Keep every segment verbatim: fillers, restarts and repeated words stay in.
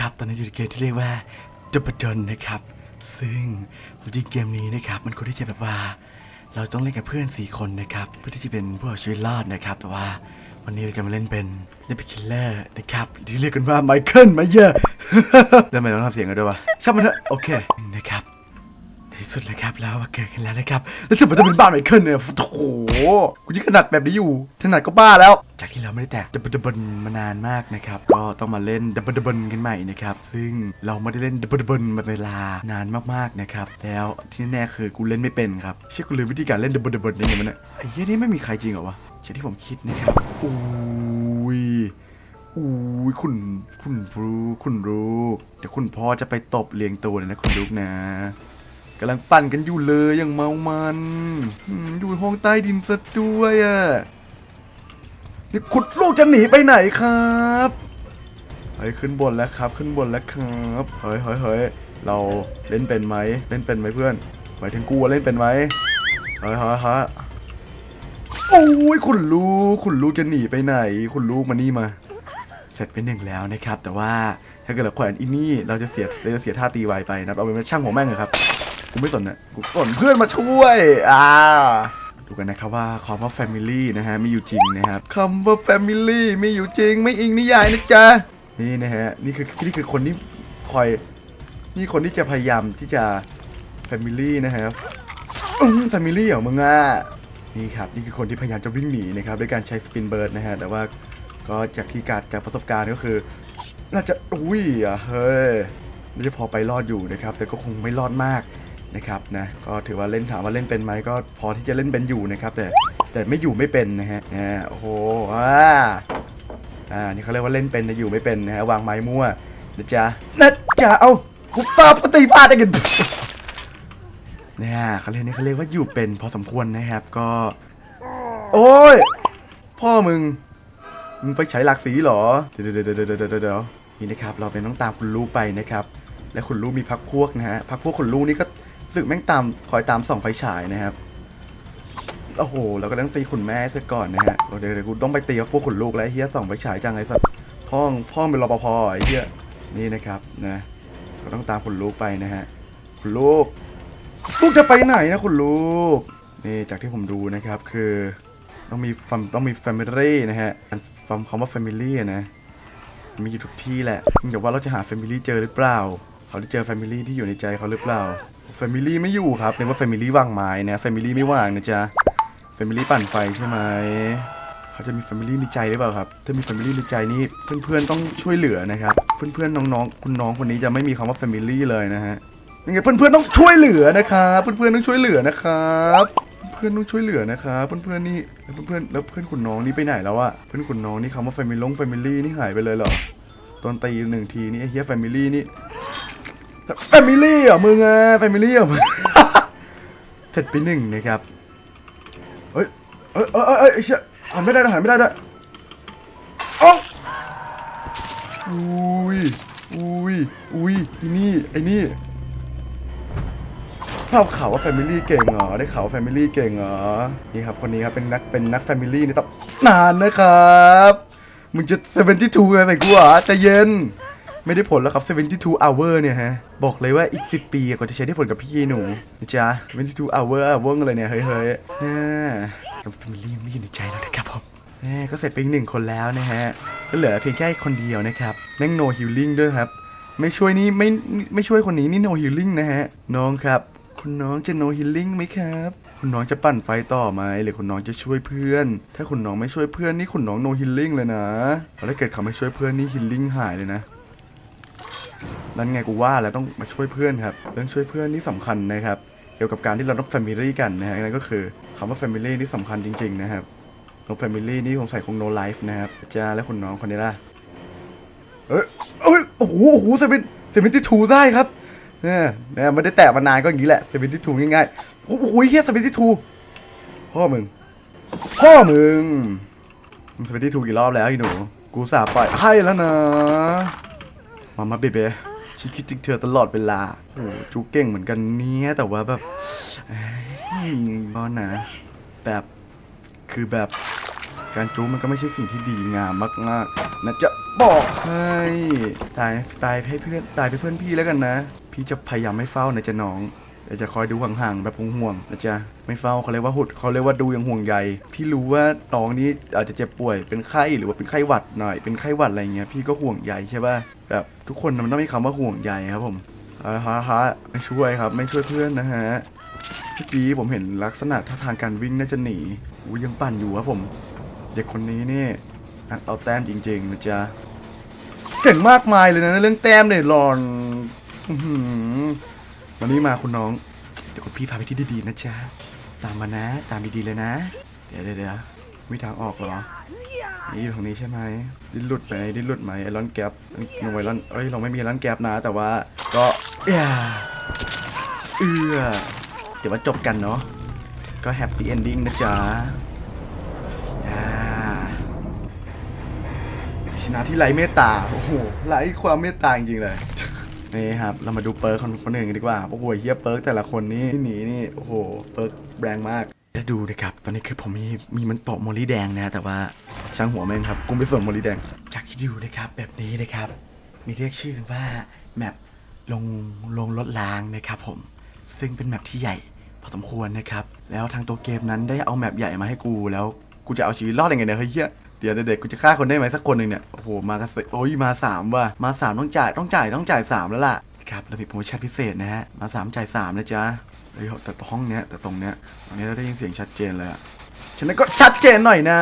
นะครับตอนนี้อยู่ในเกมที่เรียกว่าดับเบิลดอนนะครับซึ่งจริงเกมนี้นะครับมันควรที่จะแบบว่าเราต้องเล่นกับเพื่อนสี่คนนะครับเพื่อที่จะเป็นผู้เอาชีวิตรอดนะครับแต่ว่าวันนี้เราจะมาเล่นเป็นเล่นเป็นคิลเลอร์นะครับที่เรียกกันว่าไมเคิลมาเยอะแล้วทำไมต้องทำเสียงกันด้วยวะช่างมันเถอะโอเคนะครับที่สุดเลยครับแล้วมาเกิดกันแล้วนะครับแล้วจะมาจะเป็นบ้านไมเคิลเนี่ยโอ้โหกูยิ่งขนาดแบบนี้อยู่ขนาดก็บ้าแล้วจากที่เราไม่ได้แตะดับเบิลดับเบิลมานานมากนะครับก็ต้องมาเล่นดับเบิลดับเบิลกันใหม่นะครับซึ่งเราไม่ได้เล่นดับเบิลดับเบิลมาเวลานานมากๆนะครับแล้วที่แน่คือกูเล่นไม่เป็นครับเชื่อกูลืมวิธีการเล่นดับเบิลดับเบิลยังไงมันเนี่ยไอ้เหี้ยนี่ไม่มีใครจริงเหรอวะใช่ที่ผมคิดนะครับอุ้ยอุ้ยคุณคุณรู้คุณรู้เดี๋ยวคุณพ่อจะไปตบเลียงตัวเลยนะคุณลูกนะกำลังปั่นกันอยู่เลยอย่างเมามันอยู่ห้องใต้ดินซะด้วยอ่ะนี่คุณลูกจะหนีไปไหนครับเฮ้ยขึ้นบนแล้วครับขึ้นบนแล้วครับเฮ้ยเฮ้ยเฮ้ยเราเล่นเป็นไหมเล่นเป็นไหมเพื่อนหมายถึงกูเล่นเป็นไหมเฮ้ยเฮ้ยเฮ้ยโอ้ยคุณลูกคุณลูกจะหนีไปไหนคุณลูกมานี่มาเสร็จเป็นหนึ่งแล้วนะครับแต่ว่าถ้าเกิดเราแขวนอินนี่เราจะเสียเราจะเสียท่าตีไวไปนะเอาเป็นช่างหัวแม่งเลยครับกูไม่สนนะกูสนเพื่อนมาช่วยอ่าดูกันนะครับว่าคำว่า family นะฮะมีอยู่จริงนะครับคำว่า family มีอยู่จริงไม่อิงนิยายนะจ๊ะนี่นะฮะนี่คือนี่คือคนที่คอยนี่คนที่จะพยายามที่จะ family นะครับอืม family เหรอมึงอ่ะนี่ครับนี่คือคนที่พยายามจะวิ่งหนีนะครับด้วยการใช้สปินเบิร์ดนะฮะแต่ว่าก็จากที่การจากประสบการณ์ก็คือน่าจะอุ้ยอ่ะเฮ้ยน่าจะพอไปรอดอยู่นะครับแต่ก็คงไม่รอดมากนะครับนะก็ถือว่าเล่นถามว่าเล่นเป็นไหมก็พอที่จะเล่นเป็นอยู่นะครับแต่แต่ไม่อยู่ไม่เป็นนะฮะนะโอ้โหอ่าอ่านี่เขาเรียกว่าเล่นเป็นแต่อยู่ไม่เป็นนะฮะวางไม้มั่วนะจ๊ะนะจ๊ะเอาคุปตาปฏิภาณได้กันเนี่ยเขาเรียกนี่เขาเรียกว่าอยู่เป็นพอสมควรนะครับก็โอ้ยพ่อมึงมึงไปใช้หลักสีเหรอเดี๋ยวเดี๋ยวเดี๋ยวเดี๋ยวเดี๋ยวนี่นะครับเราเป็นต้องตามคุณลูกไปนะครับและคุณลูกมีพักพวกนะฮะพักพวกคุณลูกนี่ก็สึกแม่งตามคอยตามส่องไฟฉายนะครับโอ้โหเราก็ต้องตีคุณแม่ซะก่อนนะฮะเดี๋ยวเดี๋ยวกูต้องไปตีพวกคุณลูกแล้วเฮียส่องไฟฉายจังไอ้สัสพ่องพ่องเป็นรปภไอ้เฮียนี่นะครับนะเราต้องตามคุณลูกไปนะฮะคุณลูกลูกจะไปไหนนะคุณลูกนี่จากที่ผมดูนะครับคือต้องมีฟัมต้องมีแฟมิลี่นะฮะฟัมคำว่าแฟมิลี่นะมีอยู่ทุกที่แหละเดี๋ยวว่าเราจะหาแฟมิลี่เจอหรือเปล่าเขาได้เจอแฟมิลี่ที่อยู่ในใจเขาหรือเปล่าแฟมิลี่ไม่อยู่ครับเป็นว่าแฟมิลี่วางไม้นะแฟมิลี่ไม่ว่างนะจ๊ะแฟมิลี่ปั่นไฟใช่ไหมเขาจะมีแฟมิลี่ในใจหรือเปล่าครับถ้ามีแฟมิลี่ในใจนี่เพื่อนๆต้องช่วยเหลือนะครับเพื่อนๆน้องๆคุณน้องคนนี้จะไม่มีคำว่าแฟมิลี่เลยนะฮะยังไงเพื่อนๆต้องช่วยเหลือนะครับเพื่อนๆต้องช่วยเหลือนะครับเพื่อนต้องช่วยเหลือนะครับเพื่อนๆนี่แล้วเพื่อนแล้วเพื่อนคุณน้องนี่ไปไหนแล้วอะเพื่อนคุณน้องนี่คำว่าแฟมิลี่แฟมิลี่นี่หายไปเลยเหรอตอนตีหนึ่งทีนี่ไอ้เฮียแฟมิลี่นี่แฟมิลี่เหรอมึงอะแฟมิลี่เหรอมึงเสร็จไปหนึ่งนะครับเฮ้ยเอ้ยเอ้ยเอ้ยไอ้เชี่ยหันไม่ได้หันไม่ได้ด้วยอ๋ออุ้ยอุ้ยอุ้ยไอ้นี่ไอ้นี่ภาพข่าวว่าแฟมิลี่เก่งเหรอได้ข่าวว่าแฟมิลี่เก่งเหรอนี่ครับคนนี้ครับเป็นนักเป็นนักแฟมิลี่นี่ต้องนานนะครับมึงจะเซเวนตี้ทูอะไรกูเหรอใจเย็นไม่ได้ผลแล้วครับเซเวนตี้ทู hour เนี่ยฮะบอกเลยว่าอีกสิบปีกว่าจะใช้ได้ผลกับพี่หนูนะจ๊ะเซเวนตี้ทู hour เวิ้งเลยเนี่ยเฮ้ยเฮ้ยแฟมิลี่ไม่อยู่ในใจแล้วนะครับผมนี่ก็เสร็จไปอีกหนึ่งคนแล้วนะฮะก็เหลือเพียงแค่คนเดียวนะครับแม่ง no healing ด้วยครับไม่ช่วยนี่ไม่ไม่ช่วยคนนี้นี่ no healing นะฮะน้องครับคุณน้องจะ no healing ไหมครับคุณน้องจะปั่นไฟต่อไหมหรือคุณน้องจะช่วยเพื่อนถ้าคุณน้องไม่ช่วยเพื่อนนี่คุณน้อง no healing เลยนะถ้าเกิดเขาไม่ช่วยเพื่อนนี่ healing หายเลยนะนั่นไงกูว่าแล้วต้องมาช่วยเพื่อนครับเรื่องช่วยเพื่อนนี่สำคัญนะครับเกี่ยวกับการที่เราต้อง family กันนะฮะนั่นก็คือคำว่า family นี่สำคัญจริงๆนะครับตรง family นี่ผมใส่คง no life นะครับจ้าและคุณน้องคนนี้ล่ะเอ้ยเอ้ยโอ้โหโอ้โหเซเว่นเซเว่นที่ทูได้ครับเนี่ยเนี่ยไม่ได้แตะมานานก็อย่างนี้แหละเซเว่นที่ทูง่ายๆโอ้โหเฮียเซเว่นที่ทูพ่อมึงพ่อมึงเซเว่นที่ทูกี่รอบแล้วไอ้หนูกูสาปล่อยให้แล้วนะมามาเบเบ้ฉันคิดถึงเธอตลอดเวลาโอ้จูเก่งเหมือนกันเนี้ยแต่ว่าแบบก็นะแบบคือแบบการจู๊มันก็ไม่ใช่สิ่งที่ดีงามมากๆนะจะบอกให้ตายตายให้เพื่อนตายไปเพื่อนพี่แล้วกันนะพี่จะพยายามไม่เฝ้านะจะน้องเดี๋ยวจะคอยดูห่างๆแบบห่วงๆนะจ๊ะไม่เฝ้าเขาเรียกว่าหุดเขาเรียกว่าดูอย่างห่วงใยพี่รู้ว่าน้องนี้อาจจะเจ็บป่วยเป็นไข้หรือว่าเป็นไข้หวัดหน่อยเป็นไข้หวัดอะไรเงี้ยพี่ก็ห่วงใยใช่ป่ะแบบทุกคนมันต้องมีคำว่าห่วงใยครับผมฮะฮะไม่ช่วยครับไม่ช่วยเพื่อนนะฮะเมื่อกี้ผมเห็นลักษณะท่าทางการวิ่งน่าจะหนีอู้ยังปั่นอยู่ครับผมเด็กคนนี้นี่เอาแต้มจริงๆนะจ๊ะเก่งมากมายเลยนะเรื่องแต้มเนี่ยหลอนวันนี้มาคุณน้องเดี๋ยวคุณพี่พาไปที่ดีๆนะจ๊ะตามมานะตามดีๆเลยนะเดี๋ยวเดี๋ยวมีทางออกเหรอนี่อยู่ตรงนี้ใช่ไหมดิ้นหลุดไหมดิ้นหลุดไหมไอรอนแก๊ปหน่วยรอนเอ้ยเราไม่มีไอรอนแก๊ปนะแต่ว่าก็เอื้อเอื้อเดี๋ยวมาจบกันเนาะก็แฮปปี้เอนดิ้งนะจ๊ะชนะที่ไร้เมตตาโอ้โหไร้ความเมตตาจริงๆเลยนี่ครับเรามาดูเปิร์กคนคนหนึ่งกันดีกว่าโอ้โหเฮียเปิร์กแต่ละคนนี่หนีนี่โอ้โหเปิร์กแรงมากจะดูนะครับตอนนี้คือผมมีมีมันโตโมลี่แดงนะแต่ว่าช่างหัวแม่งครับกูไม่สนโมลี่แดงจากที่ดูนะครับแบบนี้นะครับมีเรียกชื่อกันว่าแมปลงลงรถล้างนะครับผมซึ่งเป็นแมปที่ใหญ่พอสมควรนะครับแล้วทางตัวเกมนั้นได้เอาแมปใหญ่มาให้กูแล้วกูจะเอาชีวิตรอดยังไงเนี่ยเฮ้ยเดี๋ยวเด็กๆกูจะฆ่าคนได้ไหมสักคนหนึ่งเนี่ยโอ้โหมากันโอ้ยมาสามว่ะมาสามต้องจ่ายต้องจ่ายต้องจ่ายสามแล้วล่ะครับเรามีโปรโมชั่นพิเศษนะฮะมาสามจ่ายสามนะจ๊ะเฮ้ยแต่ห้องเนี้ยแต่ตรงเนี้ยตรงนี้เราได้ยินเสียงชัดเจนเลยอะฉะนั้นก็ชัดเจนหน่อยนะ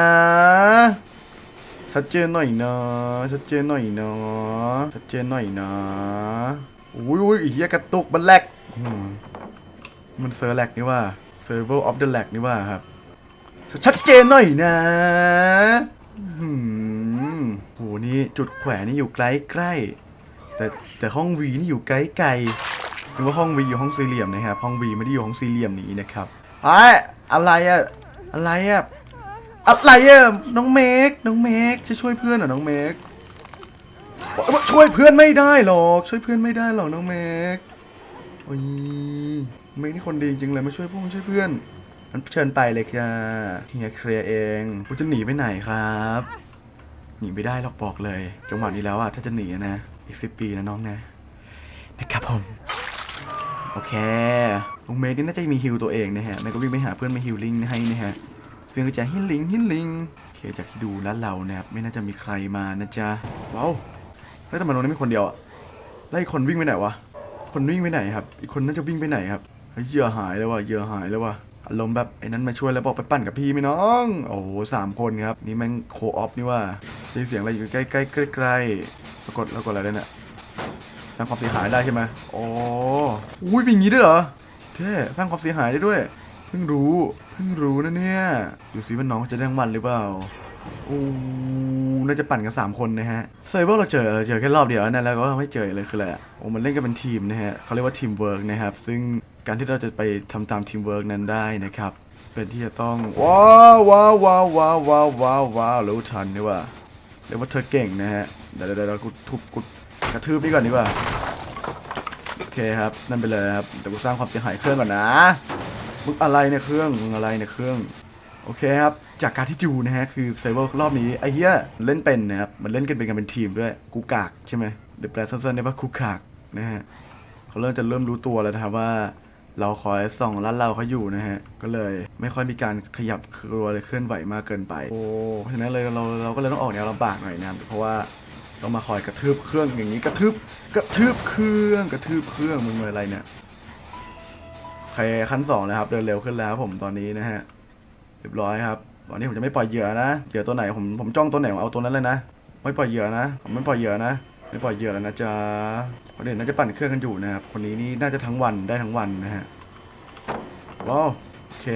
ชัดเจนหน่อยนะชัดเจนหน่อยนะชัดเจนหน่อยนะอุ้ยอุ้ยเฮียกระตุกมันแลกมันเซอร์แลกนี่ว่า Server of the Lag นี่ว่าครับชัดเจนหน่อยนะหืมโหนี่จุดแขวนนี่อยู่ใกล้ใกล้แต่แต่ห้องวีนี่อยู่ไกลไกลหรือว่าห้องวีอยู่ห้องสี่เหลี่ยมนะครับห้องวีไม่ได้อยู่ห้องสี่เหลี่ยมนี้นะครับไอ้อะไรอะอะไรอะอะไรอะน้องเมกน้องเมกจะช่วยเพื่อนเหรอน้องเมกช่วยเพื่อนไม่ได้หรอกช่วยเพื่อนไม่ได้หรอกน้องเมกโอ้ยเมกนี่คนดีจริงเลยมาช่วยพวกช่วยเพื่อนมันเชิญไปเลยค่ะเฮียเคลียร์เองกูจะหนีไปไหนครับหนีไม่ได้หรอกบอกเลยจังหวะนี้แล้วอะถ้าจะหนีนะอีกสิบปีนะน้องนะนะครับผมโอเคลุงเมย์นี่น่าจะมีฮิลตัวเองนะฮะแม่ก็วิ่งไปหาเพื่อนมาฮิลลิงให้นะฮะเพื่อนก็จะฮิลลิงฮิลลิงโอเคจากที่ดูแล้วเราเนี่ยไม่น่าจะมีใครมานะจ๊ะว้าวแล้วทำไมตรงนี้มีคนเดียวอะแล้วอีกคนวิ่งไปไหนวะคนวิ่งไปไหนครับอีกคนน่าจะวิ่งไปไหนครับเหยื่อหายแล้ววะเหยื่อหายแล้ววะอารมณ์แบบไอ้นั้นมาช่วยแล้วบอกไปปั่นกับพี่ไหมน้องโอ้โหสามคนครับนี่แม่งโคออฟนี่ว่าได้เสียงอะไรอยู่ใกล้ใกล้ใกล้ใกล้ปรากฏแล้วกดอะไรได้เนี่ยสร้างความเสียหายได้ใช่ไหมโอ้อุ้ยเป็นอย่างนี้ด้วยเหรอเท่สร้างความเสียหายได้ด้วยเพิ่งรู้เพิ่งรู้นะเนี่ยดูซิว่าน้องจะได้รางวัลหรือเปล่าโอ้น่าจะปั่นกันสามคนนะฮะเซอร์เวอร์เราเจอเจอแค่รอบเดียวนะแล้วก็ไม่เจอเลยคืออะไรโอ้มันเล่นกันเป็นทีมนะฮะเขาเรียกว่าทีมเวิร์กนะครับซึ่งการที่เราจะไปทำตามทีมเวิร์กนั้นได้นะครับเป็นที่จะต้องว้าวว้าวว้าวว้าวว้าวว้าวว้าวรู้ทันนี่ว่าเรียกว่าเธอเก่งนะฮะเดี๋ยวเดี๋ยวกูทุบกูกระทืบนี่ก่อนดีกว่าโอเคครับนั่นไปเลยครับแต่กูสร้างความเสียหายเครื่องก่อนนะมึงอะไรเนี่ยเครื่องมึงอะไรเนี่ยเครื่องโอเคครับจากการที่ดูนะฮะคือเซเวอร์รอบนี้ไอ้เหี้ยเล่นเป็นนะครับมันเล่นกันเป็นกันเป็นทีมด้วยกูกากใช่ไหมเดี๋ยวแปลสั้นๆได้ว่ากูกากนะฮะเขาเริ่มจะเริ่มรู้ตัวแล้วนะครับว่าเราคอยส่องลัดเราเขาอยู่นะฮะก็เลยไม่ค่อยมีการขยับครัวเลยเคลื่อนไหวมากเกินไปโอ้เพราะฉะนั้นเลยเราเราก็เลยต้องออกแนวลำบากหน่อยนะเพราะว่าต้องมาคอยกระทืบเครื่องอย่างนี้กระทืบกระทืบเครื่องกระทืบเครื่องมึงอะไรเนี่ยใครขั้นสองนะครับเดินเร็วขึ้นแล้วผมตอนนี้นะฮะเรียบร้อยครับตอนนี้ผมจะไม่ปล่อยเหยื่อนะเหยื่อตัวไหนผมผมจ้องตัวไหนเอาตัวนั้นเลยนะไม่ปล่อยเหยื่อนะผมไม่ปล่อยเหยื่อนะไม่ปล่อยเหยื่อแล้วนะจ๊ะคนอื่นน่าจะปั่นเครื่องกันอยู่นะครับคนนี้นี่น่าจะทั้งวันได้ทั้งวันนะฮะว้าวโอเค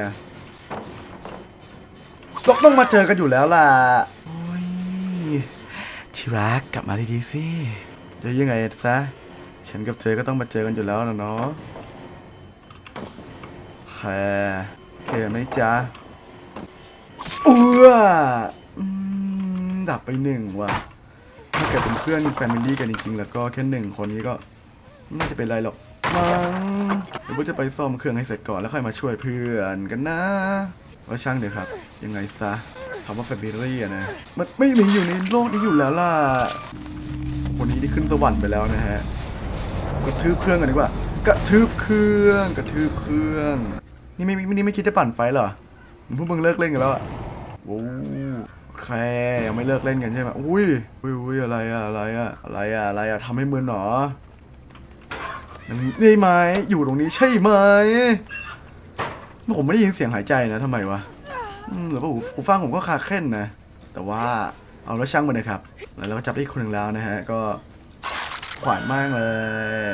ตกต้องมาเจอกันอยู่แล้วล่ะโอ้ยที่รักกลับมาดีๆสิจะยังไงซะฉันกับเธอก็ต้องมาเจอกันอยู่แล้วนะเนาะแค่แค่ไหมจ๊ะอ้วดับไปหนึ่งว่ะถ้าเกิดเป็นเพื่อนแฟมิลี่กันจริงๆแล้วก็แค่หนึ่งคนนี้ก็ไม่จะเป็นไรหรอกมั้งเดี๋ยวว่าจะไปซ่อมเครื่องให้เสร็จก่อนแล้วค่อยมาช่วยเพื่อนกันนะว่าช่างเดี๋ยวครับยังไงซะคำว่าแฟมิลี่อะนะมันไม่มีอยู่ในโลกนี้อยู่แล้วล่ะคนนี้ที่ขึ้นสวรรค์ไปแล้วนะฮะกระทืบเครื่องกันดีกว่ากระทืบเครื่องกระทืบเครื่องนี่ไม่นี่ไม่คิดจะปั่นไฟเหรอพวกมึงเลิกเล่นกันแล้วอะโอ้แค่ยังไม่เลิกเล่นกันใช่ไหมอุ้ยอุ้ยอุ้ยอะไรอะอะไรอะอะไรอะอะไรอะทำให้มึนหรอนี่ไหมอยู่ตรงนี้ใช่ไหมผมไม่ได้ยินเสียงหายใจนะทำไมวะหรือว่าหูฟังผมก็คาเค้นนะแต่ว่าเอาแล้วช่างมันนะครับแล้วเราก็จับได้คนหนึ่งแล้วนะฮะก็ขวานมากเลย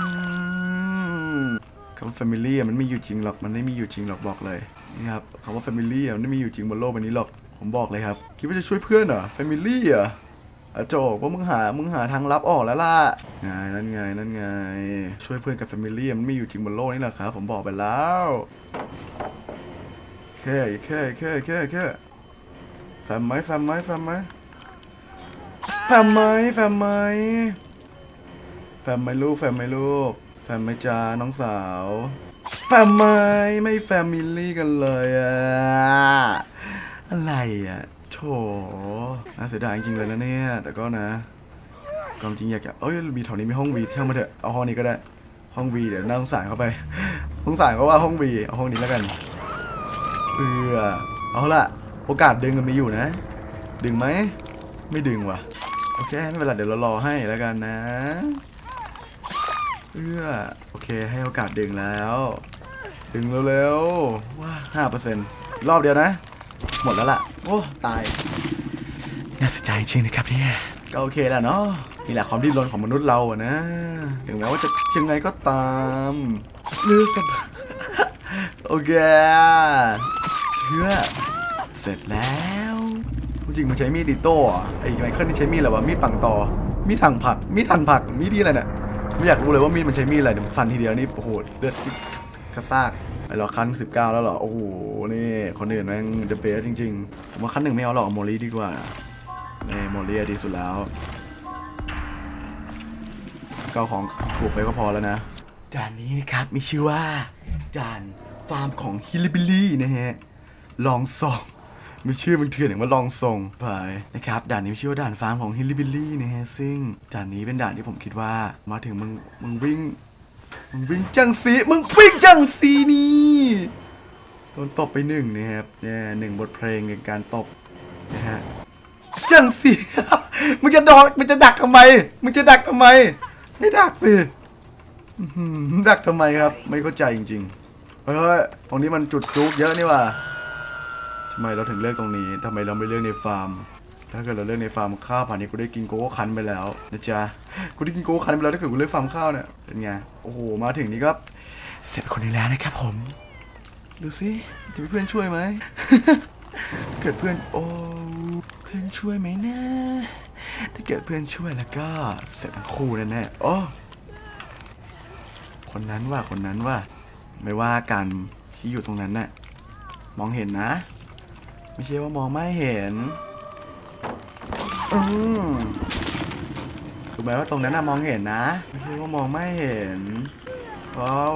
คำว่า family มันไม่อยู่จริงหรอกมันไม่มีอยู่จริงหรอกบอกเลยนี่ครับคำว่า family มันไม่มีอยู่จริงบนโลกใบนี้หรอกผมบอกเลยครับคิดว่าจะช่วยเพื่อนเหรอ family เหรออะโจกว่ามึงหามึงหาทางลับออกแล้วล่ะไงนั่นไงนั่นไงช่วยเพื่อนกับ family มันไม่อยู่จริงบนโลกนี้หรอกครับผมบอกไปแล้วแค่แค่แค่แค่แค่แฟมไหมแฟมไหมแฟมไหมแฟมไหมแฟมไหมแฟมไหมลูกแฟมไหมลูกแฟมไหมจ้าน้องสาวแฟมไหมไม่แฟมิลี่กันเลยอะอะไรอะโถน่าเสียดายจริงๆเลยนะเนี่ยแต่ก็นะความจริงอยากจะเอ้ยมีแถวนี้มีห้องวีช่างมาเถอะเอาห้องนี้ก็ได้ห้องวีเดี๋ยวน่าสงสารเข้าไปสงสารก็ว่าห้องวีเอาห้องนี้แล้วกันเออเอาละโอกาสดึงมันมีอยู่นะดึงไหมไม่ดึงว่ะโอเคไม่เป็นไรเดี๋ยวเรารอให้แล้วกันนะเออโอเคให้โอกาสดึงแล้วดึงเร็วๆว้าห้าเปอร์เซ็นต์รอบเดียวนะหมดแล้วล่ะโอ้ตายน่าเสียใจจริงนะครับเนี่ยก็โอเคแหละเนาะนี่แหละความดิ้นรนของมนุษย์เราอะนะถึงแม้ว่าจะยังไงก็ตามเลือดสับโอเคเชื่อเสร็จแล้วจริงมันใช้มีดดิโต้อะไอ้ไมเคิลนี่ใช้มีดอะไรวะมีดปังตอมีดถังผักมีดทันผักมีดที่อะไรเนี่ยไม่อยากรู้เลยว่ามีดมันใช้มีดอะไรเดี๋ยวฟันทีเดียวนี่โอ้โหเลือดกระซากไอ้เราขั้นสิบเก้าแล้วเหรอโอ้โหนี่คนอื่นแม่งเดอะเบสจริงๆผมว่าขั้นหนึ่งไม่เอาหรอกโมลีดีกว่านี่โมลีดีสุดแล้วเก้าของถูกไปก็พอแล้วนะจานนี้นะครับมีชื่อว่าจานฟาร์มของฮิลิบิลี่นะฮะลองส่งมีชื่อมันเถื่อนอย่างว่าลองส่งไปนะครับด่านนี้มีชื่อว่าด่านฟาร์มของฮิลิบิลี่นะฮะซึ่งด่านนี้เป็นด่านที่ผมคิดว่ามาถึงมึงมึงวิ่งมึงวิ่งจังสีมึงวิ่งจังสีนี่โดนตบไปหนึ่งนะครับเนี่ยหนึ่งบทเพลงในการตบนะฮะจังสีมึงจะดอกมึงจะดักทำไมมึงจะดักทำไมไม่ดักสิดักทำไมครับไม่เข้าใจจริงๆเฮ้ยตรงนี้มันจุดจุกเยอะนี่ว่ะทำไมเราถึงเลือกตรงนี้ทำไมเราไม่เลือกในฟาร์มถ้าเกิดเราเลือกในฟาร์มข้าวผ่านนี้กูได้กินโกโก้คันไปแล้วนะจ๊ะกูได้กินโกโก้คันไปแล้วถ้าเกิดกูเลือกฟาร์มข้าวเนี่ยเป็นไงโอ้โหมาถึงนี่ก็เสร็จคนนี้แล้วนะครับผมดูสิจะมีเพื่อนช่วยไหม เกิดเพื่อนโอ้เพื่อนช่วยไหมนะถ้าเกิดเพื่อนช่วยแล้วก็เสร็จทั้งคู่แน่ๆโอ้คนนั้นว่าคนนั้นว่าไม่ว่ากันที่อยู่ตรงนั้นน่ะมองเห็นนะไม่ใช่ว่ามองไม่เห็นอืมถูกไหมว่าตรงนั้นน่ะมองเห็นนะไม่ใช่ว่ามองไม่เห็นว้าว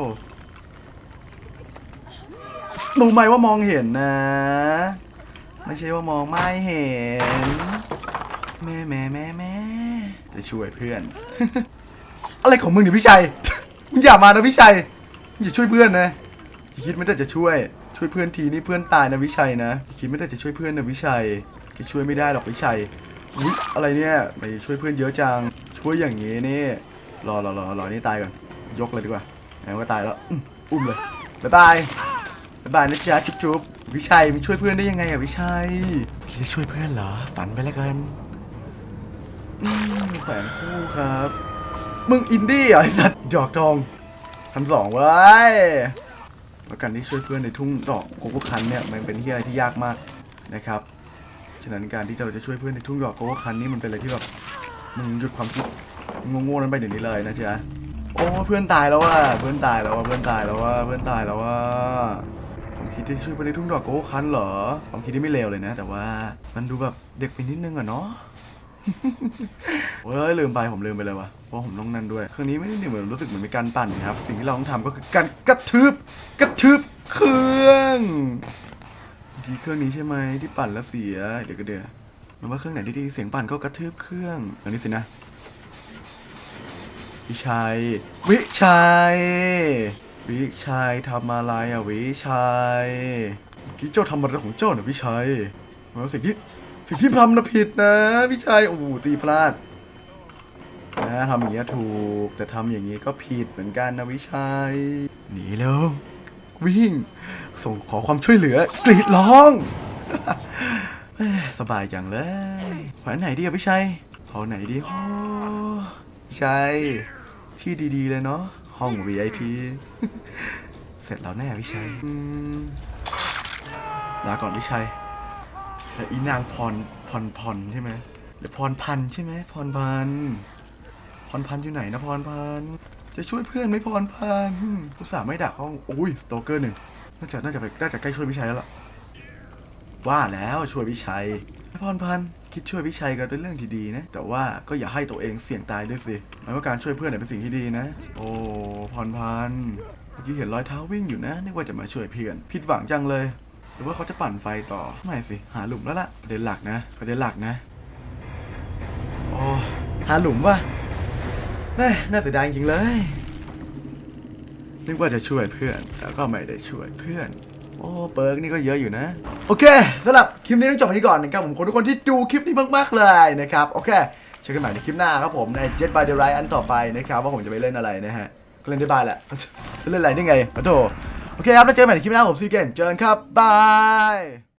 รู้ไหมว่ามองเห็นนะไม่ใช่ว่ามองไม่เห็นแม่แม่แม่แม่จะช่วยเพื่อน อะไรของมึงเนี่ยพี่ชัย มึงอย่ามานะพี่ชัยอย่าช่วยเพื่อนนะคิดไม่ได้จะช่วยช่วยเพื่อนทีนี่เพื่อนตายนะวิชัยนะคิดไม่ได้จะช่วยเพื่อนนะวิชัยคิดช่วยไม่ได้หรอกวิชัยอุ๊ยอะไรเนี่ยไปช่วยเพื่อนเยอะจังช่วยอย่างนี้นี่รอรอรอรอนี่ตายก่อนยกเลยดีกว่าไหนก็ตายแล้วอุ้มเลยบ๊ายบายบ๊ายบายนะจ๊ะจุ๊บจุ๊บวิชัยมึงช่วยเพื่อนได้ยังไงอะวิชัยคิดจะช่วยเพื่อนเหรอฝันไปแล้วกันแขวนคู่ครับมึงอินดี้เหรอไอ้สัตว์ดอกทองพันสองเว้ยแล้วการที่ช่วยเพื่อนในทุ่งดอกโกโก้คันเนี่ยมันเป็นที่อะไรที่ยากมากนะครับฉะนั้นการที่เราจะช่วยเพื่อนในทุ่งดอกโกโก้คันนี่มันเป็นอะไรที่แบบมึงหยุดความคิดงงๆนั้นไปเดี๋ยวนี้เลยนะจ๊ะโอ้เพื่อนตายแล้วว่ะเพื่อนตายแล้วว่ะเพื่อนตายแล้วว่ะเพื่อนตายแล้วว่ะผมคิดจะช่วยเพื่อนในทุ่งดอกโกโก้คันเหรอผมคิดที่ไม่เลวเลยนะแต่ว่ามันดูแบบเด็กไปนิดนึงอะเนาะเฮ้ยลืมไปผมลืมไปเลยวะเพราะผมต้องนั่นด้วยครั้งนี้ไม่ได้เหมือนรู้สึกเหมือนมีการปั่นครับสิ่งที่เราต้องทำก็คือการกระทืบกระทืบเครื่องที่เครื่องนี้ใช่ไหมที่ปั่นแล้วเสียเดี๋ยวก็เดี๋ยวมันว่าเครื่องไหนที่ดีเสียงปั่นก็กระทืบเครื่องอันนี้สินะวิชัยวิชัยวิชัยทำอะไรอ่ะวิชัยเมื่อกี้เจ้าทำอะไรของเจ้าเนี่ยวิชัยมันสิ่งที่สิ่งที่ทำนะผิดนะวิชัยโอ้โหตีพลาดนะทำอย่างเงี้ยถูกแต่ทำอย่างงี้ก็ผิดเหมือนกันนะวิชัยหนีเร็ววิ่งส่งขอความช่วยเหลือกรีดร้อง สบายจังเลยไปไหนดีอะพี่ชัยเอาไหนดีโอ้พี่ชัยที่ดีๆเลยเนาะห้อง วี ไอ พี เสร็จแล้วแน่พี่ชัยลาก่อนพี่ชัยแต่อีนางพรพรพรใช่ไหมหรือพรพันใช่ไหมพรพันพรพันอยู่ไหนนะพรพันจะช่วยเพื่อนไหมพรพันผู้สาวไม่ดักห้องอุ้ยสโตเกอร์หนึ่งน่าจะน่าจะไปน่าจะใกล้ช่วยพี่ชัยแล้วล่ะว่าแล้วช่วยพี่ชัยพรพันธ์คิดช่วยพี่ชัยก็เป็นเรื่องที่ดีนะแต่ว่าก็อย่าให้ตัวเองเสี่ยงตายด้วยสิหมายว่าการช่วยเพื่อนเนี่ยเป็นสิ่งที่ดีนะโอ้พรพันธ์เมื่อกี้เห็นรอยเท้าวิ่งอยู่นะนึกว่าจะมาช่วยเพื่อนผิดหวังจังเลยหรือว่าเขาจะปั่นไฟต่อไม่สิหาหลุมแล้วล่ะประเด็นหลักนะประเด็นหลักนะโอ้หาหลุมวะแม่น่าเสียดายจริงเลยนึกว่าจะช่วยเพื่อนแต่ก็ไม่ได้ช่วยเพื่อนโอ้เปิร์กนี่ก็เยอะอยู่นะโอเคสำหรับคลิปนี้ต้องจบไปที่ก่อนนะครับผมขอบคุณทุกคนที่ดูคลิปนี้มากๆเลยนะครับโอเคเจอกันใหม่ในคลิปหน้าครับผมใน Jet by the Right อันต่อไปนะครับว่าผมจะไปเล่นอะไรนะฮะก็เล่นได้บายแหละจะเล่นอะไรได้ไงขอโทษโอเคครับแล้วเจอกันใหม่ในคลิปหน้าผมซีเกนเจอกันครับบาย